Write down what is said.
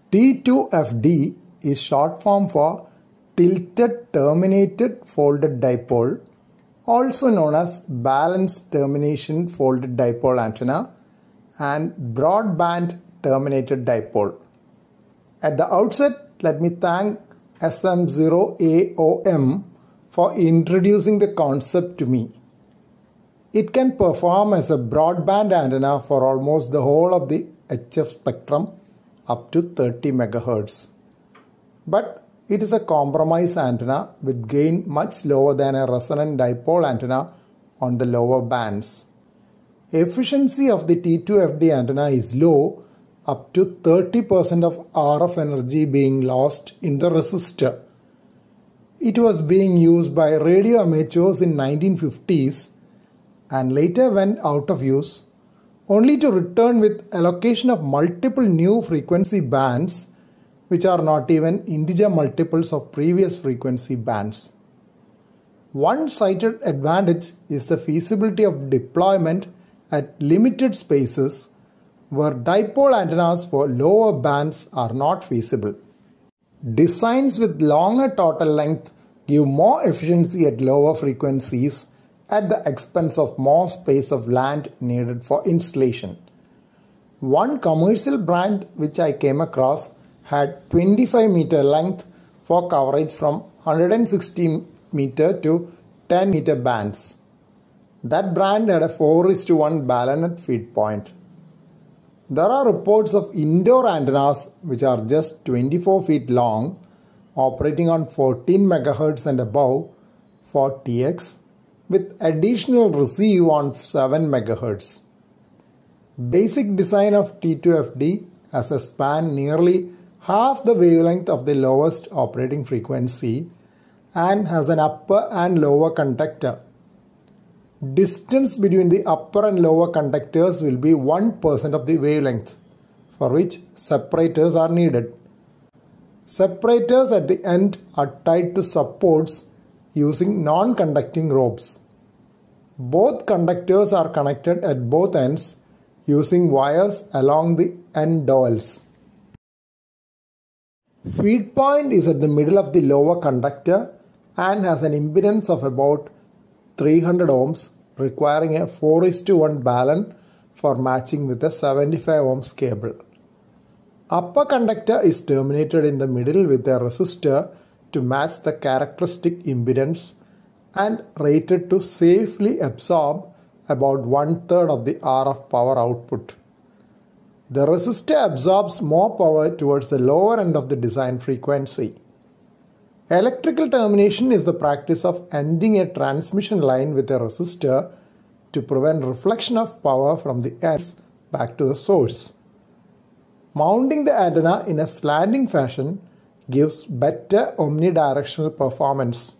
T2FD is short form for Tilted Terminated Folded Dipole, also known as Balanced Termination Folded Dipole antenna and Broad Band Terminated Dipole. At the outset, let me thank SM0AOM for introducing the concept to me. It can perform as a broadband antenna for almost the whole of the HF spectrum up to 30 MHz. But it is a compromise antenna with gain much lower than a resonant dipole antenna on the lower bands. Efficiency of the T2FD antenna is low, up to 30% of RF energy being lost in the resistor. It was being used by radio amateurs in 1950s and later went out of use, only to return with allocation of multiple new frequency bands which are not even integer multiples of previous frequency bands. One cited advantage is the feasibility of deployment at limited spaces where dipole antennas for lower bands are not feasible. Designs with longer total length give more efficiency at lower frequencies at the expense of more space of land needed for installation. One commercial brand which I came across had 25 meter length for coverage from 160 meter to 10 meter bands. That brand had a 4:1 Balanced feed point. There are reports of indoor antennas which are just 24 feet long, operating on 14 MHz and above for TX, with additional receive on 7 MHz. Basic design of T2FD has a span nearly half the wavelength of the lowest operating frequency and has an upper and lower conductor. Distance between the upper and lower conductors will be 1% of the wavelength, for which separators are needed. Separators at the end are tied to supports using non-conducting ropes. Both conductors are connected at both ends using wires along the end dowels. Feed point is at the middle of the lower conductor and has an impedance of about 300 ohms, requiring a 4:1 balance for matching with a 75 ohms cable. Upper conductor is terminated in the middle with a resistor to match the characteristic impedance and rated to safely absorb about 1/3 of the RF power output. The resistor absorbs more power towards the lower end of the design frequency. Electrical termination is the practice of ending a transmission line with a resistor to prevent reflection of power from the ends back to the source. Mounting the antenna in a slanting fashion gives better omnidirectional performance.